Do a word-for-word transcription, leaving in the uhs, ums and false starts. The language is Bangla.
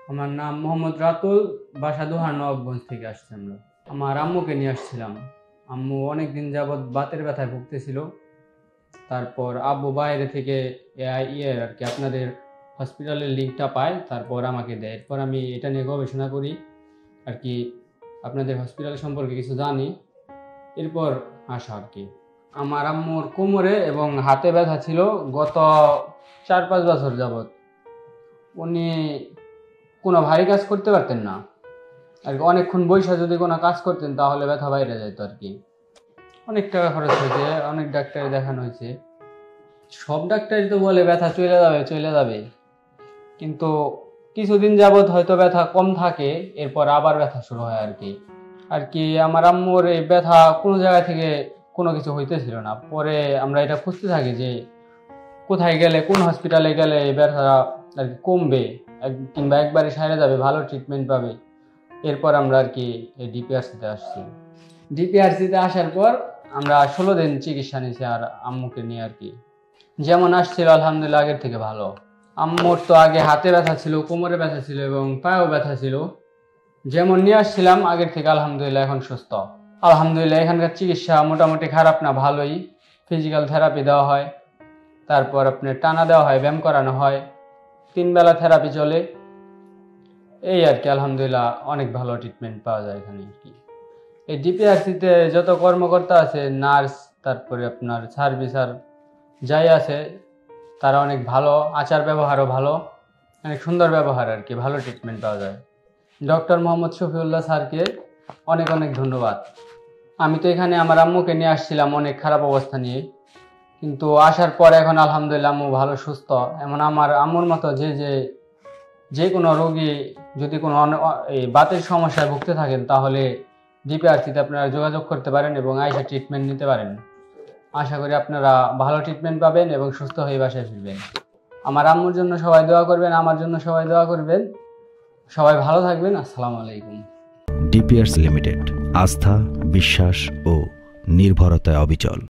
আমার নাম মোহাম্মদ রাতুল, বাসা দোহার নবাবগঞ্জ থেকে আসছি আমরা। আমার আম্মুকে নিয়ে আসছিলাম। আম্মু অনেকদিন যাবৎ বাতের ব্যথায় ভুগতেছিল। তারপর আব্বু বাইরে থেকে ইয়ে আর কি আপনাদের হসপিটালের লিঙ্কটা পায়, তারপর আমাকে দেয়। এরপর আমি এটা নিয়ে গবেষণা করি আর কি, আপনাদের হসপিটাল সম্পর্কে কিছু জানি, এরপর আসা আর কি। আমার আম্মুর কোমরে এবং হাতে ব্যথা ছিল গত চার পাঁচ বছর যাবৎ। উনি কোনো ভারী কাজ করতে পারতেন না আর কি, অনেকক্ষণ বৈশা যদি কোনো কাজ করতেন তাহলে ব্যথা বাইরে যেত আর কি। অনেক টাকা খরচ হয়েছে, অনেক ডাক্তারে দেখানো হয়েছে। সব ডাক্তারই তো বলে ব্যথা চলে যাবে চলে যাবে, কিন্তু কিছুদিন যাবৎ হয়তো ব্যথা কম থাকে, এরপর আবার ব্যথা শুরু হয় আর কি। আর কি আমার আম্মুর এই ব্যথা কোনো জায়গা থেকে কোনো কিছু হইতেছিল না। পরে আমরা এটা খুঁজতে থাকি যে কোথায় গেলে, কোন হসপিটালে গেলে এই ব্যথা আর কি কমবে কিংবা একবারে সারে যাবে, ভালো ট্রিটমেন্ট পাবে। এরপর আমরা আর কি এই ডিপিআরসিতে আসছি। ডিপিআরসিতে আসার পর আমরা ষোলো দিন চিকিৎসা নিয়েছি আর আম্মুকে নিয়ে আর কি। যেমন আসছিল আলহামদুলিল্লাহ আগের থেকে ভালো। আম্মুর তো আগে হাতে ব্যথা ছিল, কোমরে ব্যথা ছিল এবং পায়েও ব্যথা ছিল। যেমন নিয়ে আসছিলাম আগের থেকে আলহামদুলিল্লাহ এখন সুস্থ। আলহামদুলিল্লাহ এখানকার চিকিৎসা মোটামুটি খারাপ না, ভালোই। ফিজিক্যাল থেরাপি দেওয়া হয়, তারপর আপনার টানা দেওয়া হয়, ব্যায়াম করানো হয়, তিন বেলা থেরাপি চলে, এই আর কি। আলহামদুলিল্লাহ অনেক ভালো ট্রিটমেন্ট পাওয়া যায় এখানে আর কি। এই ডিপিআরসিতে যত কর্মকর্তা আছে, নার্স, তারপরে আপনার সার্ভিসার যাই আছে, তারা অনেক ভালো, আচার ব্যবহারও ভালো, অনেক সুন্দর ব্যবহার আর কি, ভালো ট্রিটমেন্ট পাওয়া যায়। ডক্টর মোহাম্মদ শফিউল্লাহ স্যারকে অনেক অনেক ধন্যবাদ। আমি তো এখানে আমার আম্মুকে নিয়ে আসছিলাম অনেক খারাপ অবস্থা নিয়ে, কিন্তু আসার পর এখন আলহামদুলিল্লাহ আম্মু ভালো সুস্থ। এমন আমার আম্মুর মতো যে যে যে কোনো রোগী যদি কোনো এই বাতের সমস্যায় ভুগতে থাকেন, তাহলে ডিপিআরসিতে আপনারা যোগাযোগ করতে পারেন এবং আইসা ট্রিটমেন্ট নিতে পারেন। আশা করি আপনারা ভালো ট্রিটমেন্ট পাবেন এবং সুস্থ হয়ে বাসায় ফিরবেন। আমার আম্মুর জন্য সবাই দোয়া করবেন, আমার জন্য সবাই দোয়া করবেন। সবাই ভালো থাকবেন। আসসালামু আলাইকুম। ডিপিআরসি লিমিটেড, আস্থা, বিশ্বাস ও নির্ভরতায় অবিচল।